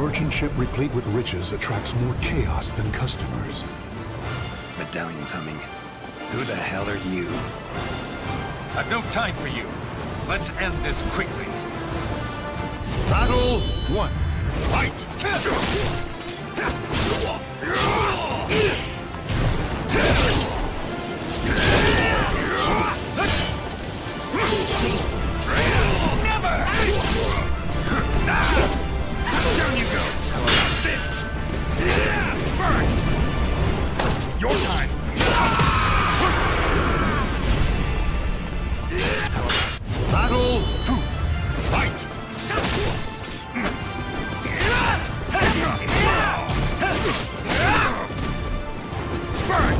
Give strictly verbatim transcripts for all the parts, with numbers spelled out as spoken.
merchant ship replete with riches attracts more chaos than customers. Medallion's humming. Who the hell are you? I've no time for you. Let's end this quickly. Battle one. Fight! Down you go! How about this? Burn! Your time! Battle two. Fight! Burn!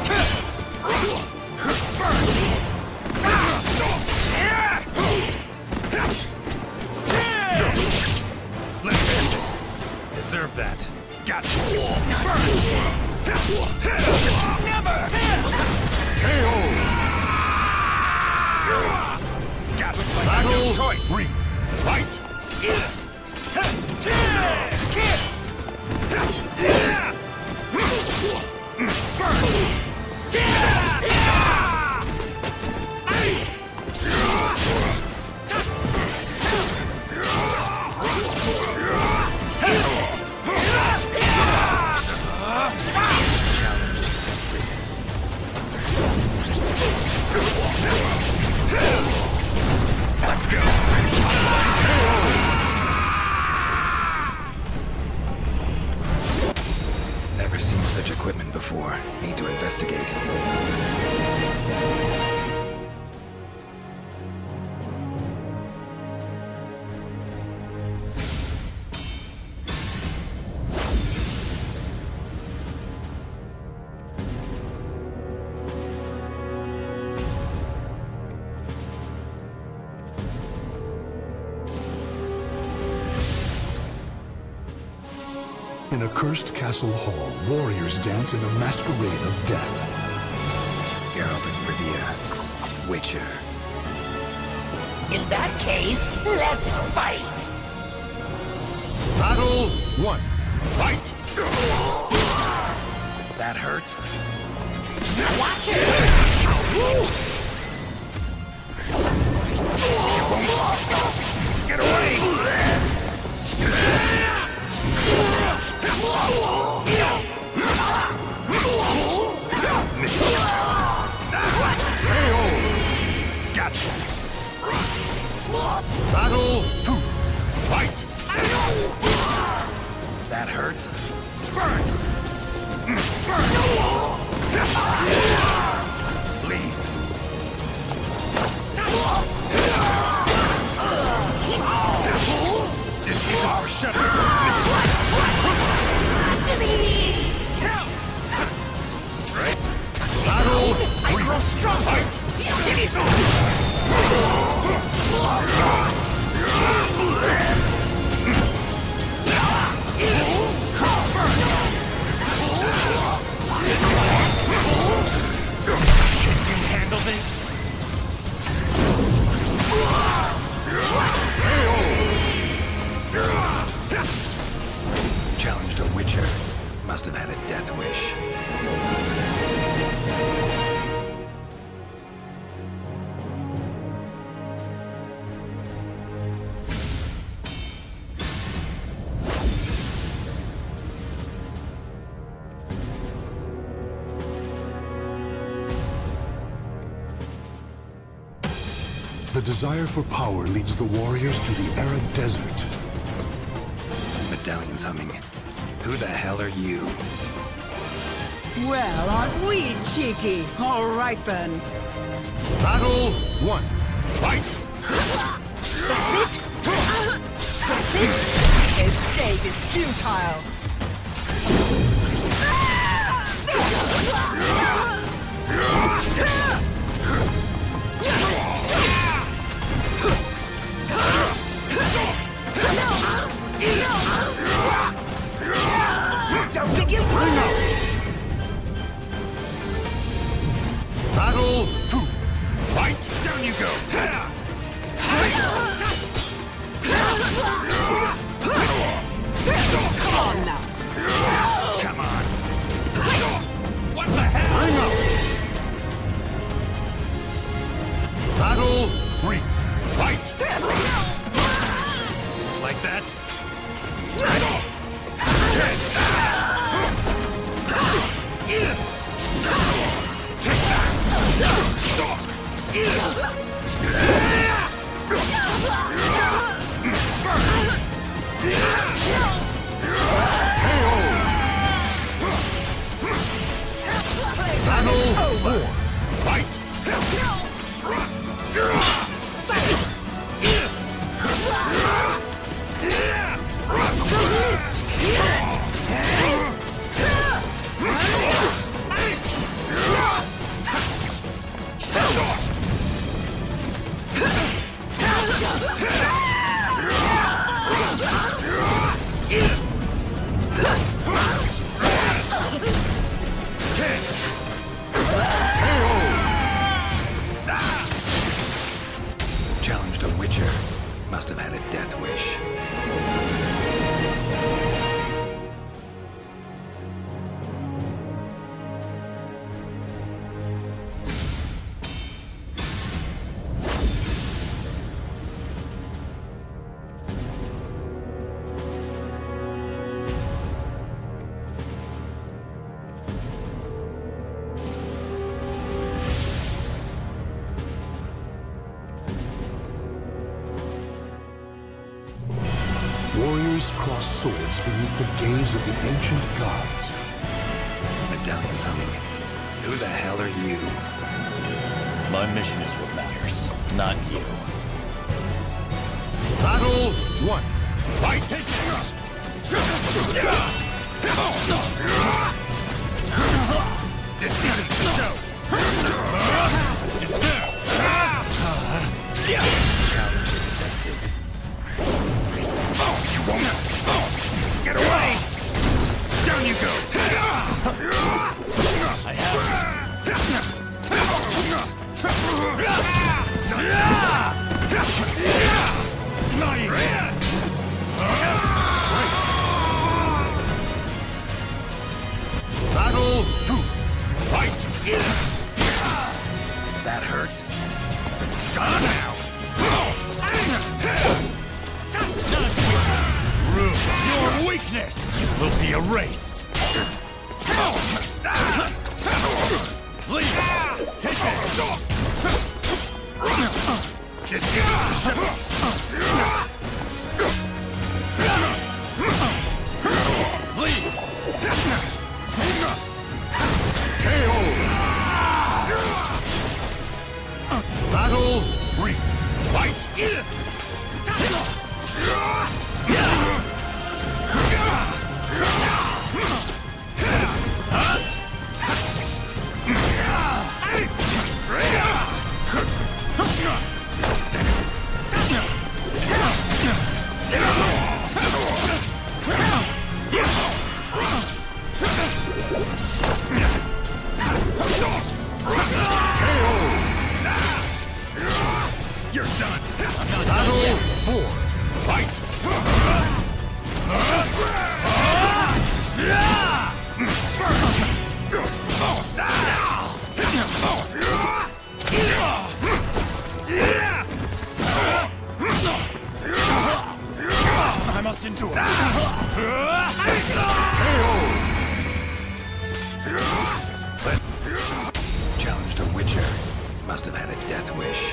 Deserve that. Gotcha. Never! K O! Got looks like I Battle have no choice. three. Fight! Let's go. Never seen such equipment before. Need to investigate. In a cursed castle hall, warriors dance in a masquerade of death. Geralt of Rivia. Witcher. In that case, let's fight! Battle one. Fight! That hurt? Watch it! Get away! Gotcha. Battle two. Fight! That hurt? Burn! Burn! Leave. This is our shuttle. Battle I three. grow strong! Fight! Can you handle this? Challenged a Witcher. Must have had a death wish. The desire for power leads the warriors to the arid desert. Medallion's humming. Who the hell are you? Well, aren't we cheeky? All right, then. Battle one. Fight! That's it? That's it? Escape is futile. Don't think you bring out! Battle two. Fight! Down you go. Battle three. Fight! Like that? Take that! Battle four. Fight! Challenged a Witcher. Must have had a death wish. Warriors cross swords beneath the gaze of the ancient gods. Medallion's humming. Who the hell are you? My mission is what matters, not you. Battle one. Fight! Take This is the show. Despair. Challenge accepted. You won't. Get away! Down you go. I have Battle two. Fight! That hurt? Gone now! Rude. Your weakness will be erased. Leave. Take it. This is Leave. K O. Battle three. Fight! You're done. Battle four. Fight. I must endure. Challenged a Witcher. Must have had a death wish.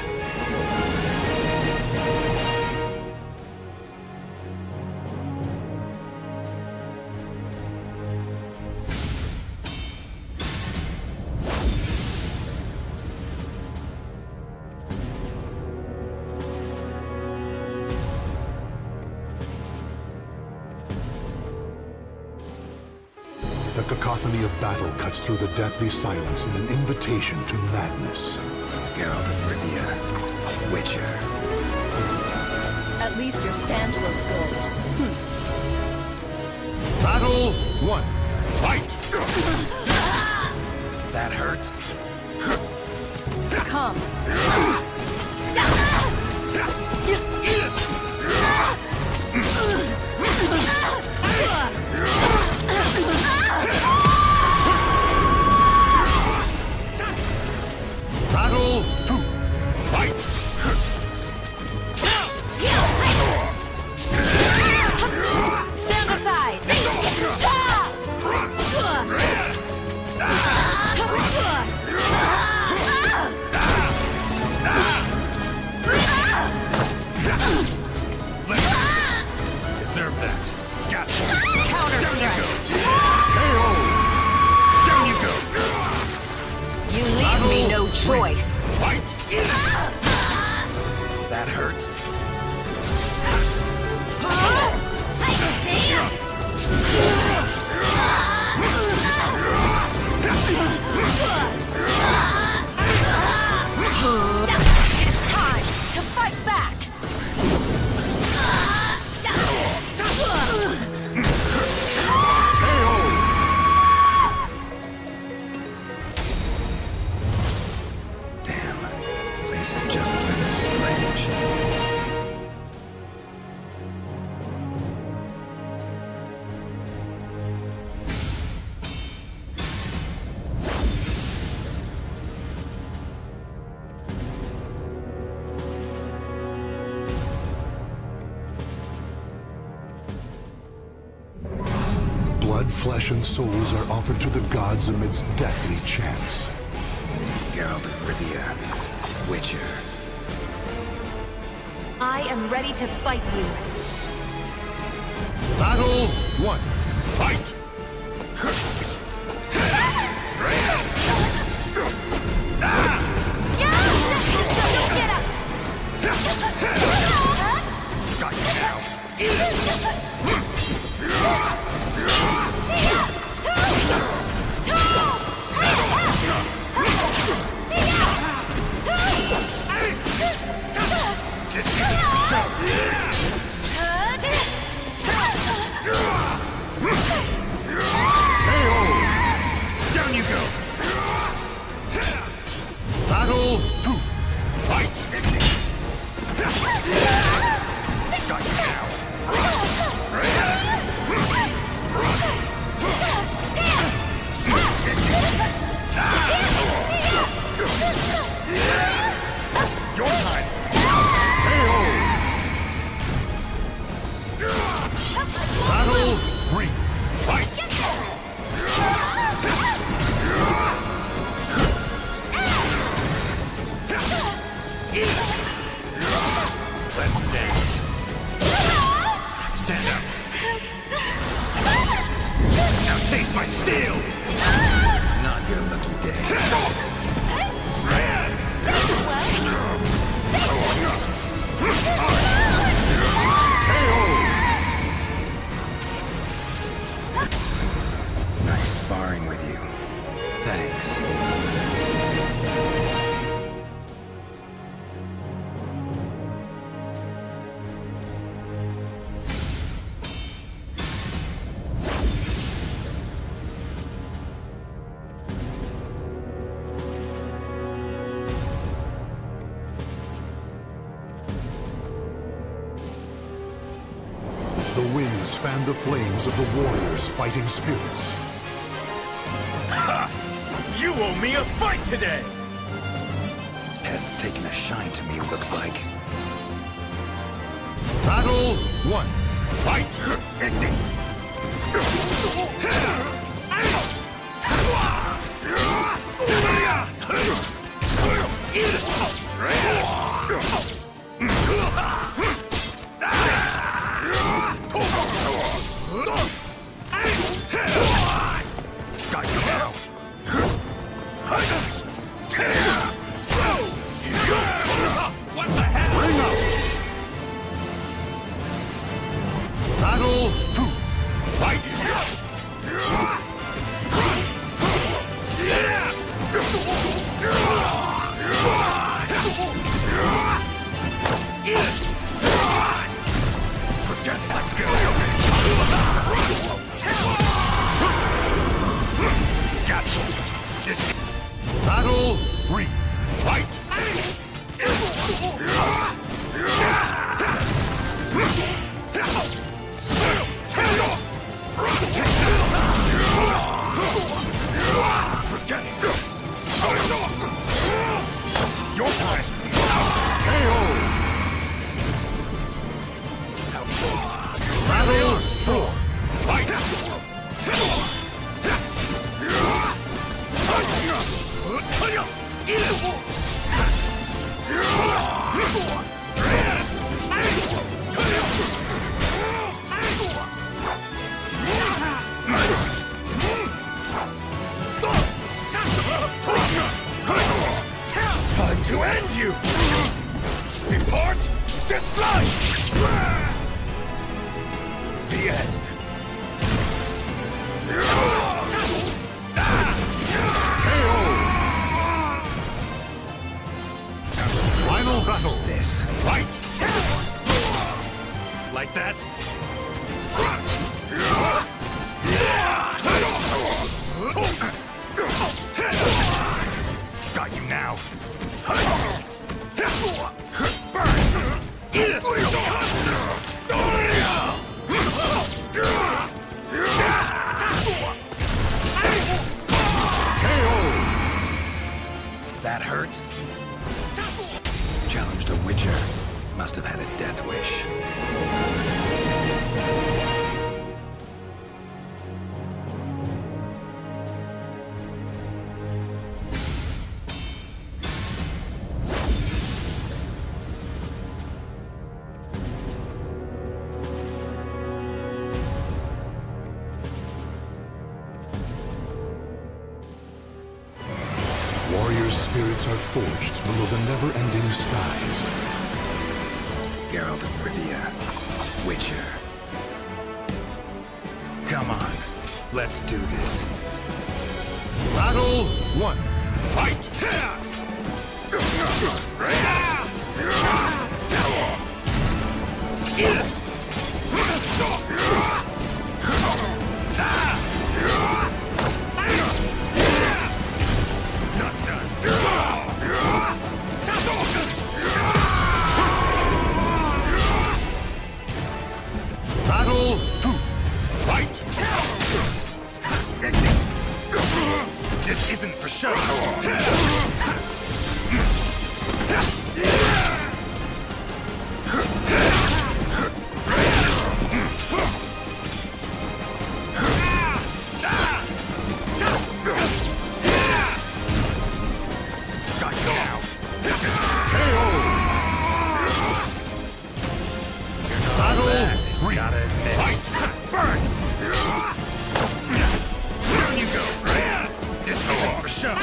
The cacophony of battle cuts through the deathly silence in an invitation to madness. Geralt of Rivia. Witcher. At least your stance looks good. Battle one. Fight! That hurt? Come. Battle two. Fight! just plain strange. Blood, flesh, and souls are offered to the gods amidst deathly chants. Geralt of Rivia, Witcher. I am ready to fight you. Battle one. Fight! Got you now. This is the show. Down you go. Battle two. Fight. Got you now. Your time. Battle three. Fight! Let's dance. Stand up. Now taste my steel. Not your lucky day. Nice sparring with you. Thanks. The winds fan the flames of the warriors' fighting spirits. Ha! You owe me a fight today! Has taken a shine to me, looks like. Battle one. Fight! Got you now. What the hell? Bring out! Battle two. Fight! Forget it. Let's go. Gotcha. This. Battle three. Fight! Forget it. Your time. K O! Battle four. Fight! Time to end you! Depart this life! The end. Final battle. This. Fight! Like that? Got you now. Master Witcher must have had a death wish. Warriors' spirits are forged below the never-ending skies. Geralt of Rivia, Witcher. Come on, let's do this. Battle one. Fight! Not done. Battle two. Fight! This isn't for show. Got you now. Battle three. Gotta admit. Fight! Burn! Down you go. This isn't for show.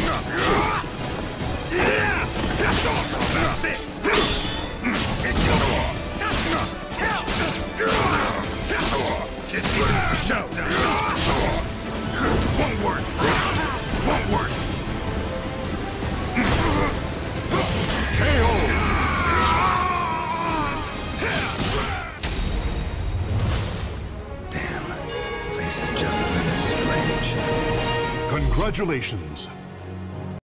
About this. This isn't for show. One word. One word. Damn, place is just plain strange. Congratulations.